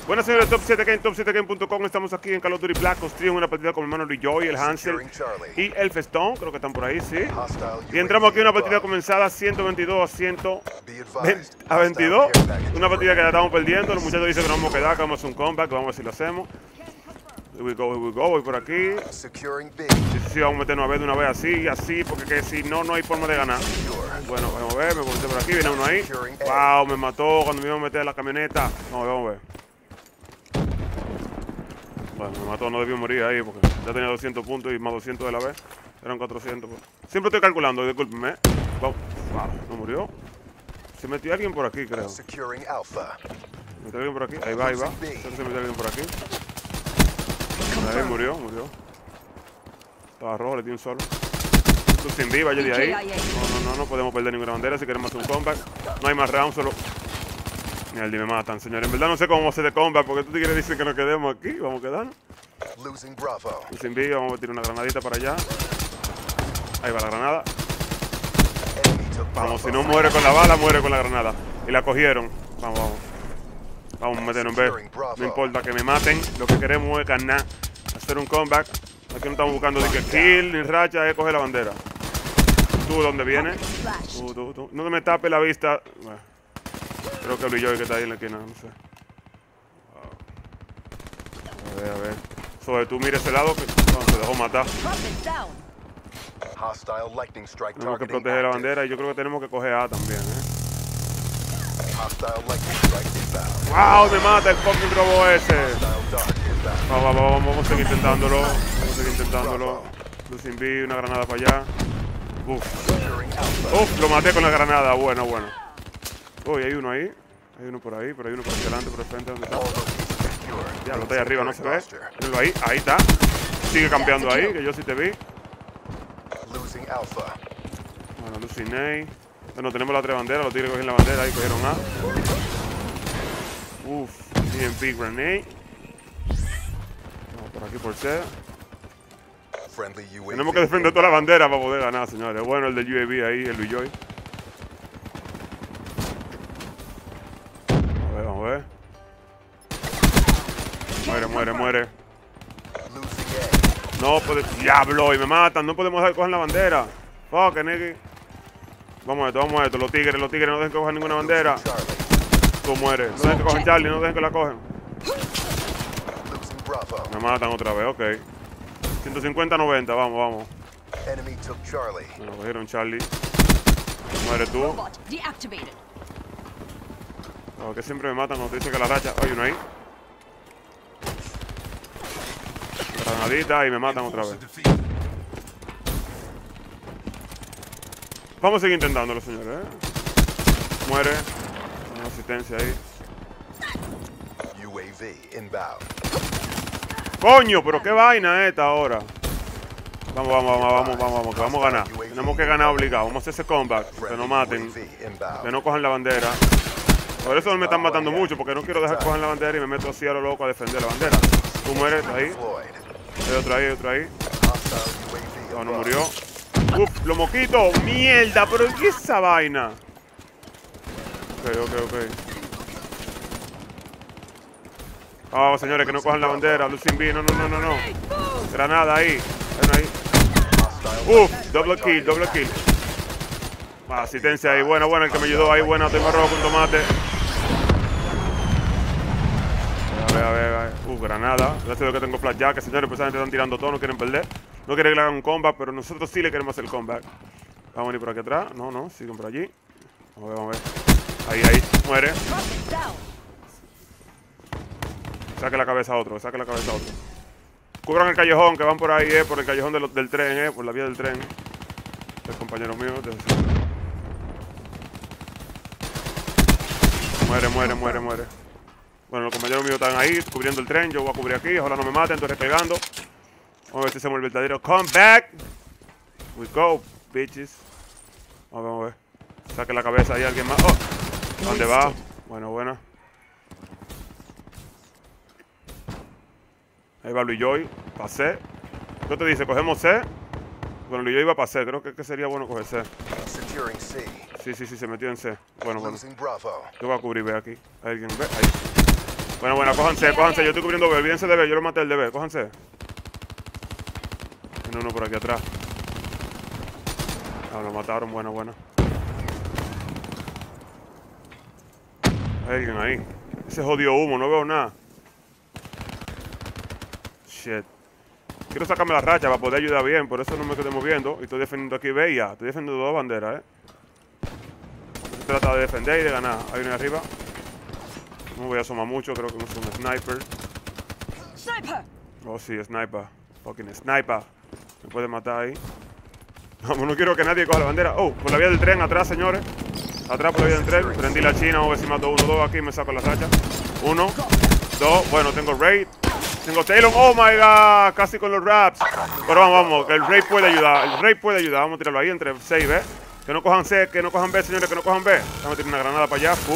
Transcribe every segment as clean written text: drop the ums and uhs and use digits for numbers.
Buenas señores, Top 7 Game, top7game.com. Estamos aquí en Call of Duty Black Ops 3 en una partida con mi hermano Joy, el Hansel y el Festón. Creo que están por ahí, sí. Y entramos aquí en una partida comenzada 122 a 22. Una partida que ya estamos perdiendo. Los muchachos dicen que nos vamos a quedar, que vamos a hacer un comeback, vamos a ver si lo hacemos. Here we go, voy por aquí. Sí, vamos a meternos a ver de una vez así, porque que si no, no hay forma de ganar. Bueno, vamos a ver, me puse por aquí, viene uno ahí. Wow, me mató cuando me iba a meter en la camioneta. Vamos a ver. Bueno, me mató, no debió morir ahí porque ya tenía 200 puntos y más 200 de la vez. Eran 400. Pues. Siempre estoy calculando, discúlpeme. Wow, no murió. Se metió alguien por aquí, creo. Se metió alguien por aquí. Ahí va. Creo que se metió alguien por aquí. Ahí murió. Estaba rojo, le di un solo. Tú sin viva, yo de ahí. No podemos perder ninguna bandera si queremos hacer un comeback. No hay más rounds, solo. Mira, me matan, señores. En verdad no sé cómo hacer de comeback porque tú tigres dicen que nos quedemos aquí. Vamos a quedarnos. Sin viva, vamos a tirar una granadita para allá. Ahí va la granada. Vamos, si no muere con la bala, muere con la granada. Y la cogieron. Vamos. Vamos a meternos en B. No importa que me maten. Lo que queremos es ganar. Hacer un comeback. Aquí no estamos buscando ni que kill ni racha, es coger la bandera. ¿Tú dónde vienes? Tú. No me tapes la vista. Bueno, creo que brilló y que está ahí en la esquina, no sé. A ver. Sobre tú mira ese lado que no, se dejó matar. Tenemos que proteger la bandera y yo creo que tenemos que coger A también, ¡Wow! Me mata el fucking robo ese. Vamos a seguir intentándolo. Losing B, una granada para allá. Uf, lo maté con la granada. Bueno. Uy, hay uno ahí. Hay uno por ahí, pero hay uno por delante, por el frente. ¿Dónde está? Ya, lo está ahí arriba, no se ve. Mírenlo ahí está. Sigue campeando ahí, que yo sí te vi. Bueno, losing A. Bueno, tenemos la otra bandera, los tigres cogieron la bandera, ahí cogieron A. Uf, EMP grenade. Vamos por aquí por C. Tenemos que defender toda la bandera para poder ganar, señores. Bueno, el del UAV ahí, el Joy. Vamos a ver. Muere. No puede. Diablo, y me matan. No podemos dejar coger la bandera. Fuck, nigga. Vamos a esto. Los tigres no dejen que cojan ninguna bandera. Tú mueres. No dejen que cojan Charlie, no dejen que la cogen. Me matan otra vez, ok. 150-90, vamos. Bueno, cogieron Charlie. Muere tú. Que siempre me matan cuando te dicen que la racha. Hay uno ahí. Granadita y me matan otra vez. Vamos a seguir intentándolo, señores. Muere. Una asistencia ahí. Coño, pero qué vaina esta ahora. Vamos, que vamos a ganar. Tenemos que ganar obligado. Vamos a hacer ese comeback. Que no maten. Que no cojan la bandera. Por eso me están matando mucho, porque no quiero dejar que cojan la bandera y me meto así a lo loco a defender la bandera. Tú mueres ahí. Hay otro ahí. No murió. Uf, los moquitos. Mierda, pero ¿qué es esa vaina? Ok. Vamos, señores, que no cojan la bandera. Losing B, no. Granada ahí. Uf, doble kill. Asistencia ahí. Bueno, el que me ayudó ahí. Bueno, tengo rojo con tomate. A ver. Granada. Gracias a Dios que tengo flash jack. Señores, pues están tirando todo, no quieren perder. No quieren que le hagan un comeback, pero nosotros sí le queremos hacer el comeback. Vamos a venir por aquí atrás. No, siguen por allí. Vamos a ver. Ahí. Muere. Saque la cabeza a otro. Cubran el callejón, que van por ahí, por el callejón del tren, por la vía del tren. Los compañeros míos. Muere. Bueno, los compañeros míos están ahí, cubriendo el tren. Yo voy a cubrir aquí, ojalá no me maten, estoy repegando. Vamos a ver si hacemos el verdadero comeback. We go, bitches. Vamos a ver. Saque la cabeza ahí alguien más. Oh, ¿dónde va? Bueno. Ahí va Luis Joy. Pasé. ¿Qué te dice? ¿Cogemos C? Bueno, Luis Joy va para C. Creo que sería bueno coger C. Sí, se metió en C. Bueno. Yo voy a cubrir B aquí. ¿Hay alguien? ¿Ve? Ahí. Bueno, cójanse. Yo estoy cubriendo B. Olvídense de B. Yo lo maté el de B. Cójanse. Tiene uno por aquí atrás. Ah, lo mataron. Buena. Hay alguien ahí. Ese jodido humo. No veo nada. Shit. Quiero sacarme la racha para poder ayudar bien. Por eso no me quedé moviendo. Y estoy defendiendo aquí B y A. Estoy defendiendo dos banderas, Se trata de defender y de ganar. Hay uno arriba. No me voy a asomar mucho. Creo que no es un sniper. Oh, sí, sniper. Fucking sniper. Me puede matar ahí. Vamos, no quiero que nadie coja la bandera. Oh, por la vía del tren, atrás, señores. Atrás por la vía del tren. Prendí la china. Vamos a ver si mato 1, 2 aquí. Me saco la racha. 1, 2. Bueno, tengo raid. Tengo Talon. Oh my god. Casi con los raps. Pero vamos. Que el raid puede ayudar. Vamos a tirarlo ahí entre C y B. Que no cojan C. Que no cojan B, señores. Que no cojan B. Vamos a tirar una granada para allá.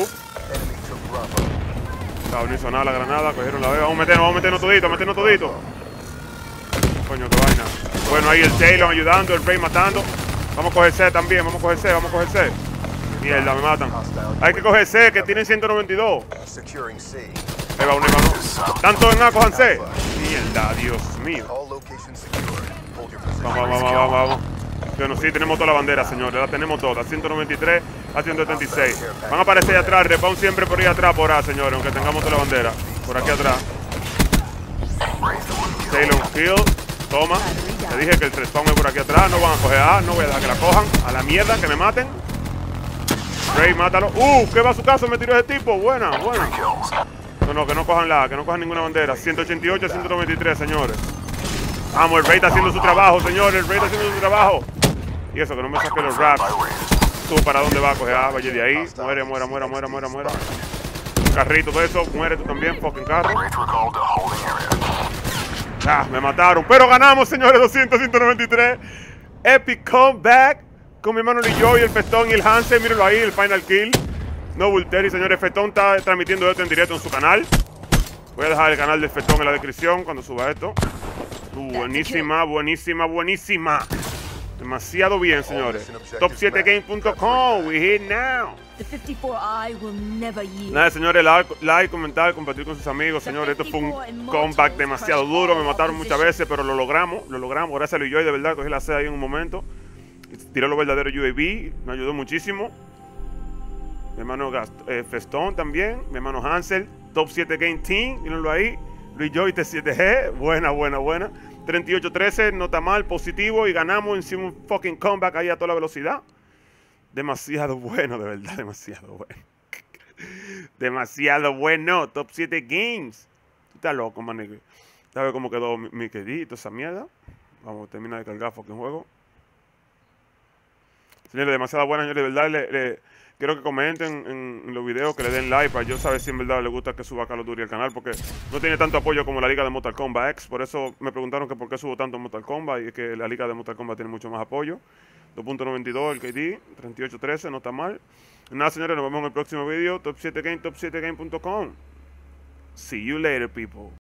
No hizo nada la granada. Cogieron la B. Vamos a meternos todito. Coño, qué vaina. Bueno, ahí el Talon ayudando, el Rey matando. Vamos a coger C también, vamos a coger C. Mierda, me matan. Hay que coger C, que tienen 192. Ahí va uno. Tanto en A, cojan C. Mierda, Dios mío. Vamos. Bueno, sí, tenemos toda la bandera, señores. La tenemos toda. 193 a 176. Van a aparecer ahí atrás. Respawn siempre por ahí atrás, por A, señores. Aunque tengamos toda la bandera. Por aquí atrás. Talon kill. Toma. Te dije que el respawn es por aquí atrás. No van a coger A. No voy a dejar que la cojan. A la mierda, que me maten. Rey, mátalo. ¿Qué va a su caso? Me tiró ese tipo. Buena. No, que no cojan ninguna bandera. 188 a 193, señores. Vamos, el Rey está haciendo su trabajo, señores. Y eso, que no me saque los raps. ¿Tú para dónde vas a coger? Vaya de ahí. Muere. Carrito, todo eso. Muere tú también, fucking carro. Me mataron. Pero ganamos, señores. 200-193. Epic comeback. Con mi hermano y yo y el Festón y el Hansen. Mírenlo ahí, el final kill. No Vulteri, señores. Festón está transmitiendo esto en directo en su canal. Voy a dejar el canal del Festón en la descripción cuando suba esto. Buenísima. Demasiado bien, señores. Top7game.com. We here now. Nada, señores, like, comentar, compartir con sus amigos, señores. Esto fue un comeback demasiado duro. Me mataron muchas veces, pero lo logramos. Gracias a Luis Joy, de verdad, cogí la C ahí en un momento. Tiré los verdaderos UAV. Me ayudó muchísimo. Mi hermano Festón también. Mi hermano Hansel. Top 7 Game Team. Mírenlo ahí. Luis Joy T7G. Buena. 38-13, no está mal, positivo. Y ganamos, hicimos un fucking comeback ahí a toda la velocidad. Demasiado bueno, de verdad, demasiado bueno. Top 7 Games. Tú estás loco, man. ¿Sabes cómo quedó mi quedito, esa mierda? Vamos a terminar de cargar fucking juego. Señores, demasiado buena, señores, de verdad. Quiero que comenten en los videos, que le den like para yo saber si en verdad les gusta que suba Call of Duty al canal, porque no tiene tanto apoyo como la liga de Mortal Kombat X. Por eso me preguntaron que por qué subo tanto en Mortal Kombat, y es que la liga de Mortal Kombat tiene mucho más apoyo. 2.92 el KD, 38-13, no está mal. Nada, señores, nos vemos en el próximo video. Top 7 Game, top7game.com. See you later, people.